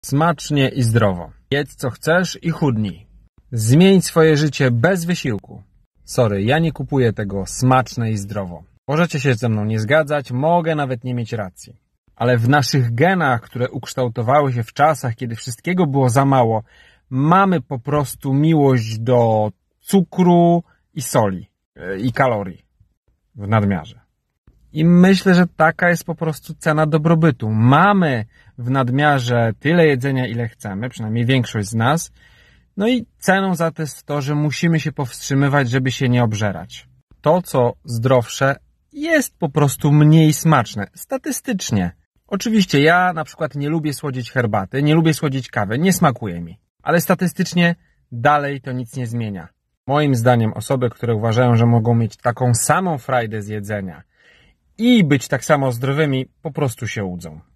Smacznie i zdrowo. Jedz co chcesz i chudnij. Zmień swoje życie bez wysiłku. Sorry, ja nie kupuję tego smaczne i zdrowo. Możecie się ze mną nie zgadzać, mogę nawet nie mieć racji. Ale w naszych genach, które ukształtowały się w czasach, kiedy wszystkiego było za mało, mamy po prostu miłość do cukru i soli i kalorii w nadmiarze. I myślę, że taka jest po prostu cena dobrobytu. Mamy w nadmiarze tyle jedzenia, ile chcemy, przynajmniej większość z nas. No i ceną za to jest to, że musimy się powstrzymywać, żeby się nie obżerać. To, co zdrowsze, jest po prostu mniej smaczne. Statystycznie. Oczywiście ja na przykład nie lubię słodzić herbaty, nie lubię słodzić kawy, nie smakuje mi. Ale statystycznie dalej to nic nie zmienia. Moim zdaniem osoby, które uważają, że mogą mieć taką samą frajdę z jedzenia i być tak samo zdrowymi, po prostu się łudzą.